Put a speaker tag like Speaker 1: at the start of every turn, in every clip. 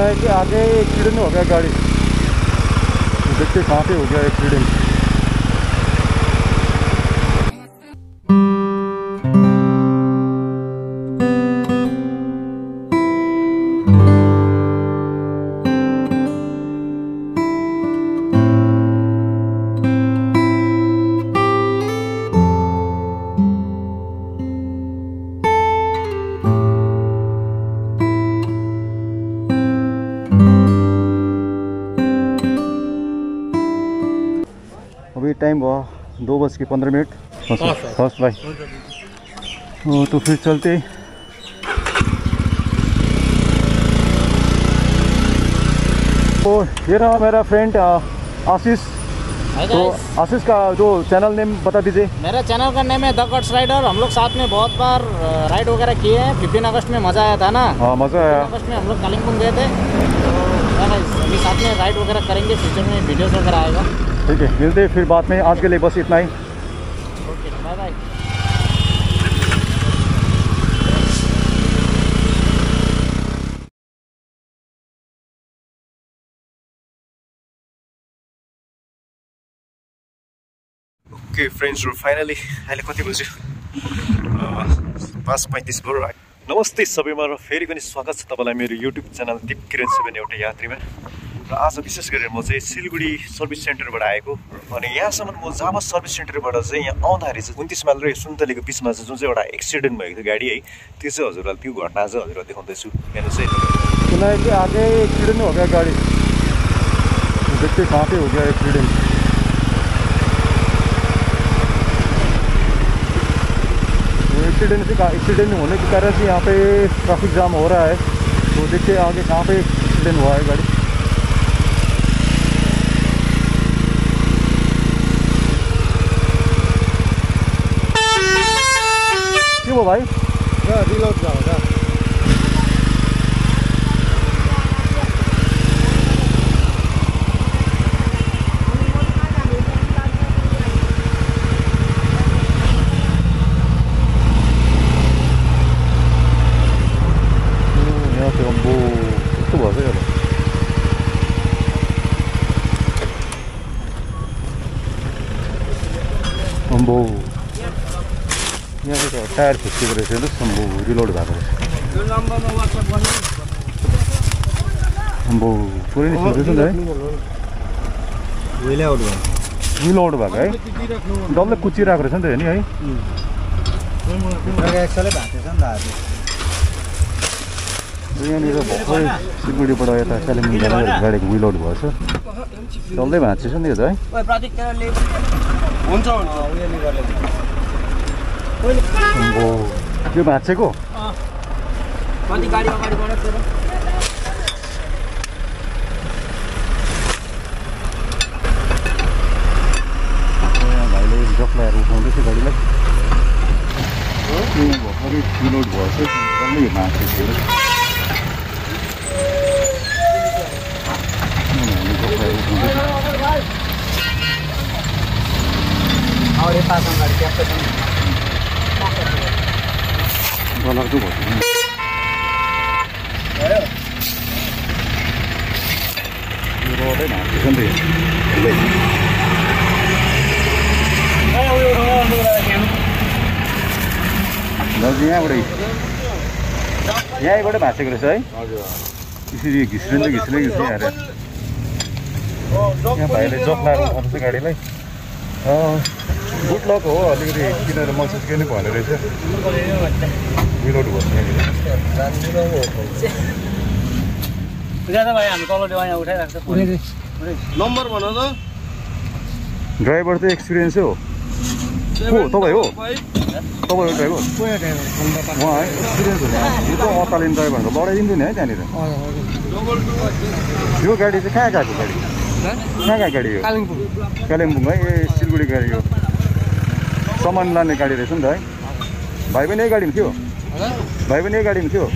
Speaker 1: सुना है कि आगे एक्सीडेंट हो गया गाड़ी, देखते कहाँ पे हो गया एक्सीडेंट। अभी टाइम हुआ 2:15। फर्स्ट भाई तो फिर चलते। तो ये रहा मेरा फ्रेंड आशीष। तो आशीष का जो चैनल नेम बता दीजिए।
Speaker 2: मेरा चैनल का नेम है द गट्स राइडर। हम लोग साथ में बहुत बार राइड वगैरह किए हैं। 15 अगस्त में मज़ा आया था ना।
Speaker 1: हाँ मज़ा आया।
Speaker 2: 15 अगस्त में हम लोग कालिम्पोंग गए थे। तो अभी साथ में राइड वगैरह करेंगे, फ्यूचर में वीडियोस वगैरह आएगा।
Speaker 1: ठीक है, मिलते हैं फिर बाद में। आज के लिए बस इतना ही।
Speaker 2: Okay, bye bye.
Speaker 1: Okay friends, finally अहिले कति बज्यो? 5:35 भयो। नमस्ते सबैमा र फेरि पनि स्वागत छ तपाईँलाई मेरो युट्युब च्यानल दीपकिरण 7 एउटा यात्रीमा। र आज विशेष गरेर म चाहिँ सिलगढी सर्भिस सेन्टरबाट आएको अनि यहाँसम्म म जावा सर्भिस सेन्टरबाट चाहिँ यहाँ आउँदाखेरि चाहिँ 29 माइल र सुन्तलीको बिचमा चाहिँ जुन चाहिँ एउटा एक्सिडेन्ट भएको थियो गाडी है, त्यो चाहिँ हजुरलाई त्यो घटना चाहिँ हजुरलाई देखाउँदैछु। हेर्नुहोस् है। सुना है कि आगे एक्सिडेंट हो गया गाड़ी, देखते कहाँ पे हो गया एक्सीडेंट। एक्सीडेंट होने के कारण से यहाँ पे ट्रैफिक जाम हो रहा है। तो देखते आगे कहाँ पे एक्सीडेंट हुआ है गाड़ी। क्यों वो भाई रीलोड जाओ। यहाँ टायर खिचेको रहेछ हेर्नुहोस्, सम्भव रिलोड भएको रहेछ। सम्भव पुरै नै सुन्दैछ नि है, विलआउट भएको है, डल्लै कुचिरहेको रहेछ नि त हेर्ने है। यहाँनिर भर्खरै सिलगढीबाट यता कालिम्पोङ जाने गाडीको विलआउट भएछ, डल्लै भाँचिएछ नि त है। यो भाँचेको भाइले जक लगाएर उठाउँदैछ गाडीलाई। भर्खरै रिलोड भएछ, डल्लै भाँचेको डलरको भयो। रोडै भाँचेछ नि त यहाँबाट भाँचेको रहेछ है। यसरी घिस्रिँदै आएर यहाँ भाइले जक लाएर उठाउँदैछ गाडीलाई। गुड लक हो, अलिकति किनेर महसुस केही नै भएन रहेछ। विलोड भयो नम्बर भन त। ड्राइभर चाहिँ एक्सपिरियन्स हो तपाईँ हो, तपाईँ ड्राइभर उहाँ है एक्सपिरियन्स हुने। यो त अतालिन ड्राइभर लडाइदिन्थ्यो नि है त्यहाँनिर। यो गाडी चाहिँ कहाँ गएको गाडी? कहाँ गाडी हो? कालिम्पोङ है। ए सिलगढी गाडी हो, सामान लाने गाडी रहेछ नि त है। भाइ पनि यही गाडीमा थियो? भाइ पनि यही गाडीमा थियो?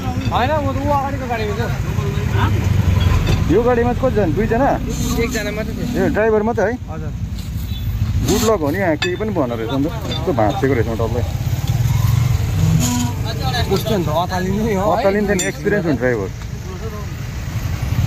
Speaker 1: यो गाडीमा कतिजना? 2 जना? 1 जना मात्रै थियो। ए ड्राइभर मात्रै है? हजुर। गुड लक हो नि, यहाँ केही पनि भएन रहेछ नि त। यस्तो भाँचेको रहेछ डल्लै। अतालिन्थ्यो नि, एक्सपिरियन्स हुने ड्राइभर।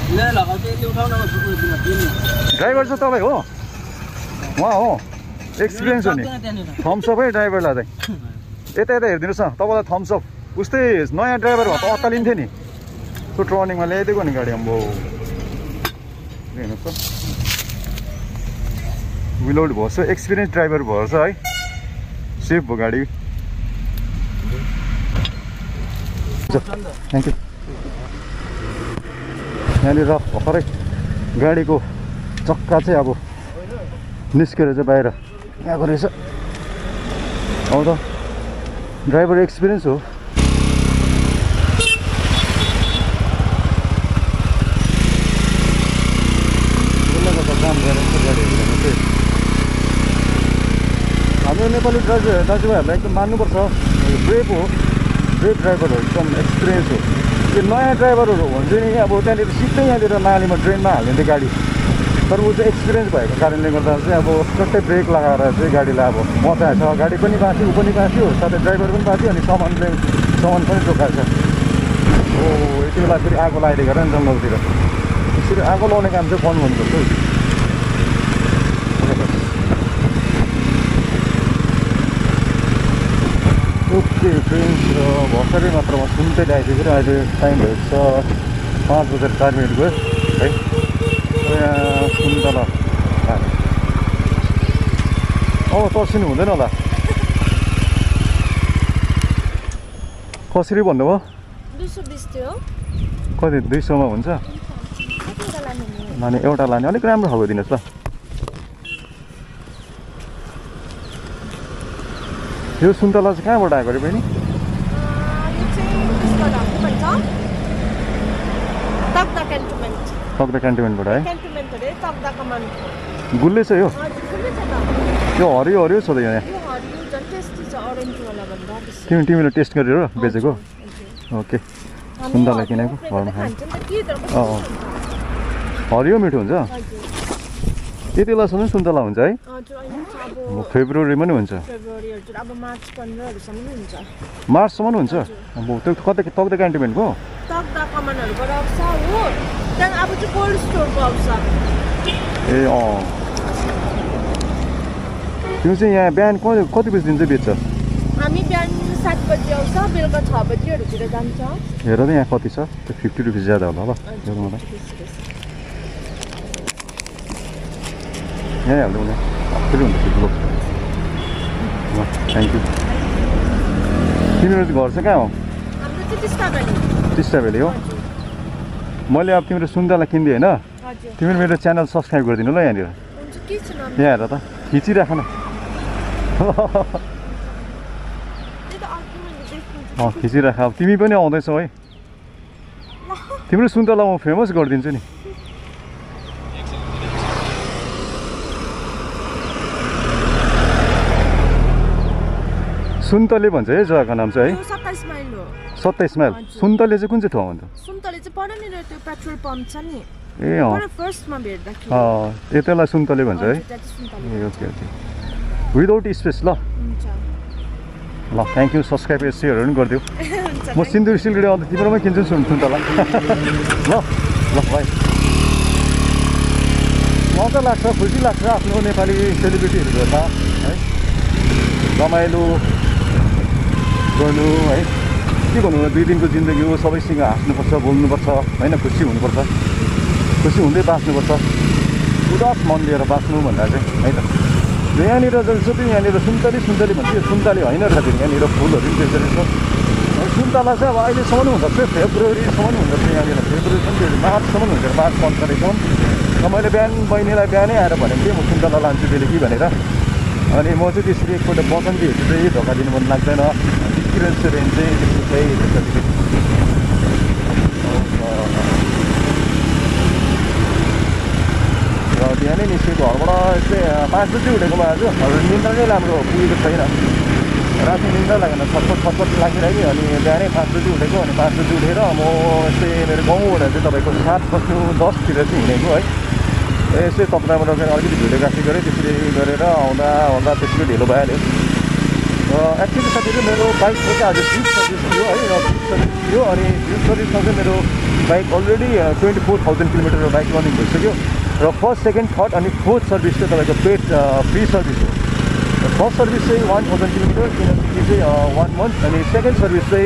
Speaker 1: ड्राइभर चाहिँ तपाईँ हो उहाँ हो एक्सपिरियन्स हो नि थम्सअपै ड्राइभरलाई चाहिँ यता यता हेरिदिनुहोस् न तपाईँलाई थम्सअप उस्तै नयाँ ड्राइभर भयो त अत्तालिन्थ्यो नि त्यो टर्निङमा ल्याइदिएको नि गाडी अम्बो हेर्नुहोस् त विलाउट भएछ एक्सपिरियन्स ड्राइभर भएछ है सेफ भयो गाडी थ्याङ्क यू यहाँनिर भर्खरै गाडीको चक्का चाहिँ अब निस्केर चाहिँ बाहिर आएको रहेछ अब त ड्राइभर एक्सपिरियन्स हो हाम्रो नेपाली दाजुभाइहरूलाई एकदम मान्नुपर्छ ब्रेभ हो ब्रेभ ड्राइभर हो एकदम एक्सपिरियन्स हो त्यो नयाँ ड्राइभरहरू हुन्छ नि अब त्यहाँनिर सिधै यहाँनिर नालीमा ड्रेनमा हालिदिन्थ्यो गाडी तर ऊ चाहिँ एक्सपिरियन्स भएको कारणले गर्दा चाहिँ अब चट्टै ब्रेक लगाएर चाहिँ गाडीलाई अब बचाएछ गाडी पनि बाँच्यो ऊ पनि बाँच्यो साथै ड्राइभर पनि बाँच्यो अनि सामान पनि जोगाएछ हो यति बेला फेरि आगो लगाइदिएको र नि जङ्गलतिर यसरी आगो लगाउने काम चाहिँ बन्द गर्नुपर्छ हौ ओके फ्रेन्ड्स भर्खरै मात्रमा सुन्तले आइपुगेर अहिले टाइम भएको छ 5:04 गयो है यहाँ सुन्तला तर्सिनु हुँदैन होला कसरी भन्नुभयो
Speaker 3: 220 थियो
Speaker 1: कति 200 मा हुन्छ लाने एउटा लाने अलिक राम्रो खालको दिनुहोस् ल यो सुन्तला चाहिँ कहाँबाट आएको अरे बहिनी तक्दा क्यान्टोनमेन्टबाट है गुल्ले छ यो यो हरियो हरियो छ त यहाँ तिमीले टेस्ट गरेर बेचेको ओके सुन्तला किनेको घरमा खाने हरियो मिठो हुन्छ यति बेलासम्म सुन्तला हुन्छ है फेब्रुअरीमा नि हुन्छ मार्चसम्म हुन्छ अब त्यो कता तक्दा क्यान्टोनमेन्टको ए त्यो चाहिँ यहाँ बिहान कति बजीदेखि चाहिँ बेच्छ
Speaker 3: हामी बिहान 7 बजी आउँछ बेलुका 6 बजीहरूतिर जान्छ
Speaker 1: हेर त यहाँ कति छ त्यो 50 रुपियाँ ज्यादा होला ल यहीँ हाल्नु नि फेरि हुन्छ ठुलो थ्याङ्क यू तिम्रो घर चाहिँ कहाँ हो टिस्टा भ्याली हो मैले अब तिम्रो सुन्तला किनिदिएँ होइन तिमीले मेरो च्यानल सब्सक्राइब गरिदिनु ल यहाँनिर यहाँ हेर त खिचिराख न खिचिराख अब तिमी पनि आउँदैछौ है तिम्रो सुन्तला म फेमस गरिदिन्छु नि सुन्तले भन्छ है जग्गाको नाम चाहिँ है
Speaker 3: 27 माइल हो
Speaker 1: 27 माइल सुन्तले चाहिँ कुन चाहिँ ठाउँ हुन्छ
Speaker 3: सुन्तले चाहिँ परनिर त्यो पेट्रोल पम्प छ नि
Speaker 1: ए अँ
Speaker 3: फर्स्टमा भेट्दाखेरि
Speaker 1: यतालाई सुन्तले भन्छ है ए ओके ओके विदाउट स्पेस ल ल थ्याङ्क यू सब्सक्राइब सेयरहरू पनि गरिदिऊ म सिलगढी आउँदा तिम्रोमै किन्छु सुन्तला ल ल भाइ मजा लाग्छ खुसी लाग्छ आफ्नो नेपाली सेलिब्रिटीहरू हेर्दा है रमाइलो गर्नु है के भन्नु 2 दिनको जिन्दगी हो सबैसँग हाँस्नुपर्छ बोल्नुपर्छ होइन खुसी हुनुपर्छ खुसी हुँदै बाँच्नुपर्छ उदास मन लिएर बाँच्नु भन्दा चाहिँ है त यहाँनिर जति यहाँनिर सुन्तली भन्छ यो सुन्तली होइन रहेछ यहाँनिर फुलहरू पनि त्यसरी छ सुन्तला चाहिँ अब अहिलेसम्म हुँदछ फेब्रुअरीसम्म हुँदछ यहाँनिर फेब्रुअरीसम्म मार्चसम्म हुन्छ मार्च 15 तारिकसम्म र मैले बहिनीलाई बिहानै आएर भनेको थिएँ म सुन्तला लान्छु बेलुकी भनेर अनि म चाहिँ त्यसरी एकपल्ट बसन्तीहरू चाहिँ धोका दिनु मन लाग्दैन डिफरेन्स रेन्ज चाहिँ त्यस्तो चाहिँ र बिहानै निस्केको घरबाट यस्तै 5 बजी उठेको आज निन्द्रा नै राम्रो पुगेको छैन राति निन्द्रा लागेन छटपट लागिरह्यो अनि बिहानै 5 बजी उठेको अनि 5 बजी उठेर म यस्तै मेरो गाउँबाट चाहिँ तपाईँको 7:10 तिर चाहिँ हिँडेको है यसै तप्दाबाट गएर अलिकति भिडियोग्राफी गरेँ त्यसरी गरेर आउँदा त्यसरी ढिलो भइहाल्यो एक्चुअली साथीहरू मेरो बाइकको चाहिँ आज ड्रिप सर्भिस थियो है र ड्रिप सर्भिस थियो अनि ड्रिप सर्भिसमा चाहिँ मेरो bike already 24,000 kilometre bike running भइसक्यो र फर्स्ट सेकेन्ड थर्ड अनि फोर्थ सर्भिस चाहिँ तपाईँको पेड फ्री सर्भिस हो। फर्स्ट सर्भिस चाहिँ 1000 किलोमिटर किनकि चाहिँ 1 मन्थ अनि सेकेन्ड सर्भिस चाहिँ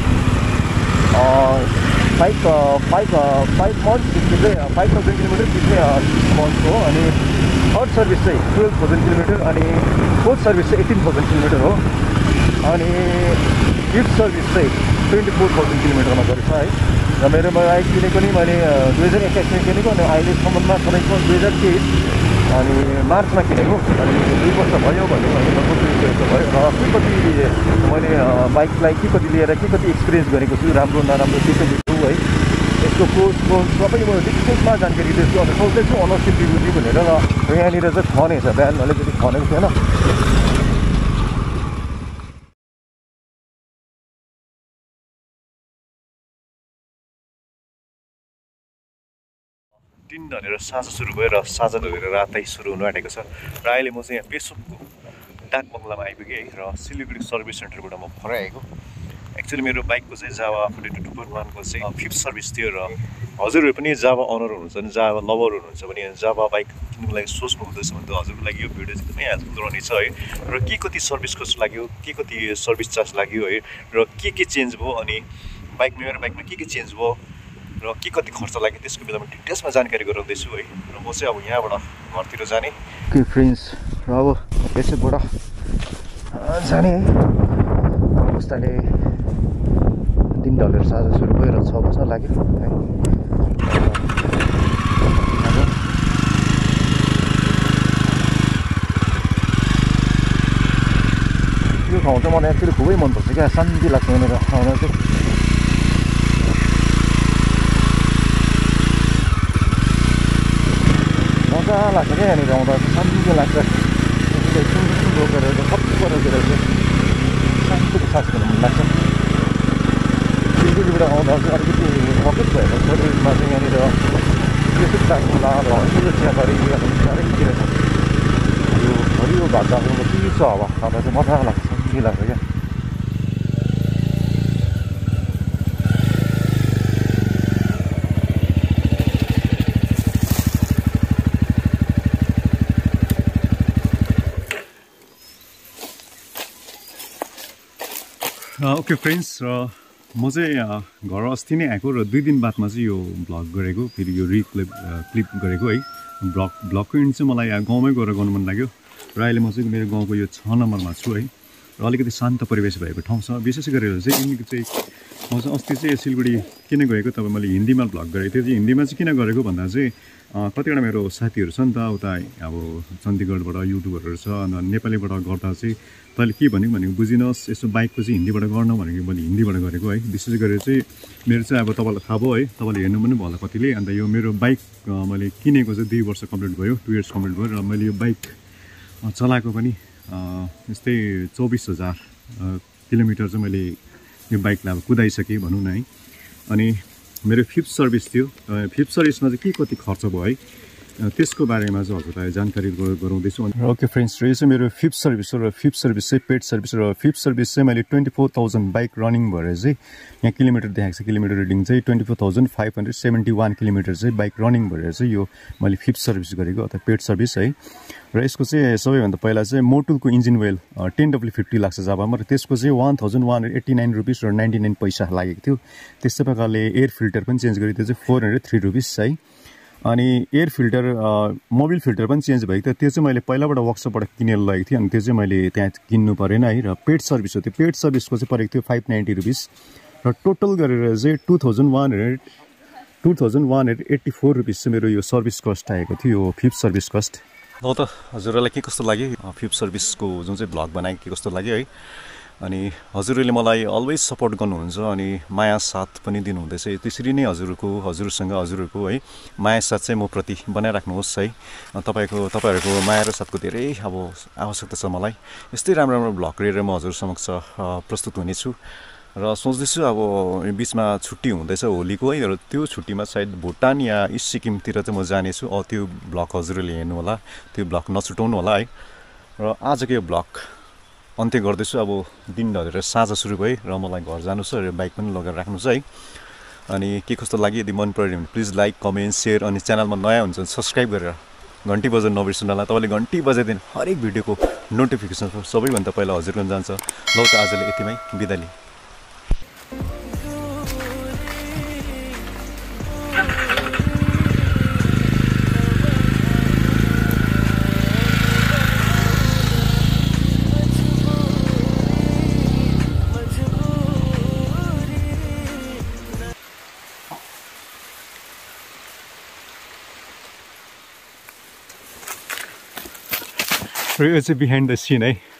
Speaker 1: 5 मन्थ त्यसको चाहिँ 5000 किलोमिटर त्यसमै 6 मन्थ हो अनि थर्ड सर्भिस चाहिँ 12,000 किलोमिटर अनि फोर्थ सर्भिस चाहिँ 18,000 किलोमिटर हो अनि फिफ्थ सर्भिस चाहिँ 24,000 किलोमिटरमा गरेछ है र मेरोमा बाइक किनेको नि मैले 2021मा किनेको अनि अहिलेसम्ममा तपाईँको 2023 अनि मार्चमा किनेको अनि 2 वर्ष भयो भन्यो अनि लगभग 2 वर्ष भयो र के कति मैले बाइकलाई के कति लिएर के कति एक्सपिरियन्स गरेको छु राम्रो नराम्रो के के छु है यसको प्रोस कोन्स सबै म डिटेल्समा जानकारी दिन्छु अनि सोच्दैछु अनरसिप रिभ्यू भनेर र यहाँनिर चाहिँ खनेछ बिहान अलिकति खनेको थिएन। दिन धनेर साँझ सुरु भयो र साँझ धोएर रातै सुरु हुनु आँटेको छ र अहिले म चाहिँ यहाँ पेसोकको डाक बङ्गलामा आइपुगेँ है र सिलिगुडी सर्भिस सेन्टरबाट म फराइ आएको। एक्चुअली मेरो बाइकको चाहिँ जावा 42.1को चाहिँ फिफ्थ सर्भिस थियो र हजुरहरू पनि जावा अनर हुनुहुन्छ भने जावा लभर हुनुहुन्छ भने जावा बाइक किन्नुको लागि सोच्नु हुँदैछ भने त हजुरको लागि यो भिडियो चाहिँ एकदमै हेल्पफुल रहनेछ है र के कति सर्भिस कस्ट लाग्यो के कति सर्भिस चार्ज लाग्यो है र के चेन्ज भयो अनि मेरो बाइकमा के चेन्ज भयो र के कति खर्च लाग्यो त्यसको बेलामा डिटेल्समा जानकारी गराउँदैछु है र म चाहिँ अब यहाँबाट घरतिर जाने के फ्रेन्ड्स र अब यसैबाट जाने अवस्थाले दिन ढलेर साँझ सुरु भयो र 6 बज्न लाग्यो है। यो ठाउँ चाहिँ मलाई एक्चुअली खुबै मनपर्छ क्या शान्ति लाग्छ यहाँनिर आउन चाहिँ मजा लाग्छ क्या यहाँनिर आउँदा शान्ति लाग्छ रोकेर सबै रोकेर शान्तिको सास गर्नु मन लाग्छ। सिलगढीबाट आउँदा चाहिँ अलिकति फकेट भएको शरीरमा चाहिँ यहाँनिर त्यसै टाइममा ठुलो चियाबारी चारैतिर छ यो हरियो भातको चिसो हावा खाँदा चाहिँ मजा लाग्छ शान्ति लाग्छ क्या। ओके फ्रेन्ड्स र म चाहिँ घर अस्ति नै आएको र 2 दिन बादमा चाहिँ यो भ्लग गरेको फेरि यो क्लिप गरेको है। भ्लगको इन्ड चाहिँ मलाई गाउँमै गएर गर्नु मन लाग्यो र अहिले म चाहिँ मेरो गाउँको यो 6 नम्बरमा छु है र अलिकति शान्त परिवेश भएको ठाउँ छ। विशेष गरेर चाहिँ यिनीको चाहिँ म चाहिँ अस्ति चाहिँ सिलगढी किन गएको तपाईँ मैले हिन्दीमा भ्लग गरेको थिएँ। चाहिँ हिन्दीमा चाहिँ किन गरेको भन्दा चाहिँ कतिवटा मेरो साथीहरू छ नि त उता अब चण्डीगढबाट युट्युबरहरू छ अन्त नेपालीबाट गर्दा चाहिँ तैँले के भनेको बुझिनुहोस् यसो बाइकको चाहिँ हिन्दीबाट गर्न भनेको मैले हिन्दीबाट गरेको है। विशेष गरेर चाहिँ मेरो चाहिँ अब तपाईँलाई थाहा भयो है तपाईँले हेर्नु पनि भयो होला कतिले। अन्त यो मेरो बाइक मैले किनेको चाहिँ 2 वर्ष कम्प्लिट भयो 2 इयर्स कम्प्लिट भयो र मैले यो बाइक चलाएको पनि यस्तै 24,000 किलोमिटर चाहिँ मैले यो बाइकलाई अब कुदाइसकेँ भनौँ न है। अनि मेरो फिफ्थ सर्भिस थियो फिफ्थ सर्भिसमा चाहिँ के कति खर्च भयो है त्यसको बारेमा चाहिँ हजुरलाई जानकारी गराउँदैछु। ओके फ्रेन्ड्स र यो चाहिँ मेरो फिफ्थ सर्भिस हो र फिफ्थ सर्भिस चाहिँ पेड सर्भिस र फिफ्थ सर्भिस चाहिँ मैले 24,000 बाइक रनिङ भएर चाहिँ यहाँ किलोमिटर देखाएको छ किलोमिटर रिडिङ चाहिँ 24,571 किलोमिटर चाहिँ बाइक रनिङ भएर चाहिँ यो मैले फिफ्थ सर्भिस गरेको अथवा पेड सर्भिस है। र यसको चाहिँ सबैभन्दा पहिला चाहिँ मोटुलको इन्जिन वेल 10W50 लाग्छ जावामा र त्यसको चाहिँ 1,189 रुपिस र 99 पैसा लागेको थियो। त्यस्तै प्रकारले एयर फिल्टर पनि चेन्ज गरेको थियो चाहिँ 403 रुपिस है। अनि एयर फिल्टर मोबिल फिल्टर पनि चेन्ज भएको थियो त्यो चाहिँ मैले पहिलाबाट वर्कसपबाट किनेर लगेको थिएँ अनि त्यो चाहिँ मैले त्यहाँ किन्नु परेन है। र पेड सर्भिस हो त्यो पेड सर्भिसको चाहिँ परेको थियो 590 रुपिस र टोटल गरेर चाहिँ 2,184 रुपिस चाहिँ मेरो यो सर्भिस कस्ट आएको थियो यो फिफ्थ सर्भिस कस्ट। हो त हजुरहरूलाई के कस्तो लाग्यो फिफ्थ सर्भिसको जुन चाहिँ भ्लग बनाएको के कस्तो लाग्यो है। अनि हजुरहरूले मलाई अलवेज सपोर्ट गर्नुहुन्छ अनि माया साथ पनि दिनुहुँदैछ त्यसरी नै हजुरहरूको है माया साथ चाहिँ म प्रति बनाइराख्नुहोस् है। तपाईँहरूको माया र साथको धेरै अब आवश्यकता छ मलाई यस्तै राम्रो भ्लग लिएर म हजुर समक्ष प्रस्तुत हुनेछु र सोच्दैछु अब बिचमा छुट्टी हुँदैछ होलीको है र त्यो छुट्टीमा सायद भुटान या इस्ट सिक्किमतिर चाहिँ म जानेछु त्यो भ्लग हजुरहरूले हेर्नु होला त्यो भ्लग नछुटाउनु होला है। र आजको यो भ्लग अन्त्य गर्दैछु। अब दिन ढलेर साँझ सुरु भयो र मलाई घर जानु छ र बाइक पनि लगेर राख्नु छ है। अनि के कस्तो लाग्यो यदि मन पर्यो भने प्लिज लाइक कमेन्ट सेयर अनि च्यानलमा नयाँ हुन्छ भने सब्सक्राइब गरेर घन्टी बजाउन नबिर्सनु होला। तपाईँले घन्टी बजाइदिनु हरेक भिडियोको नोटिफिकेसन सबैभन्दा पहिला हजुरको जान्छ। ल त आजले यतिमै बिदा लिएँ। र यो चाहिँ बिहाइन्ड द सिन है।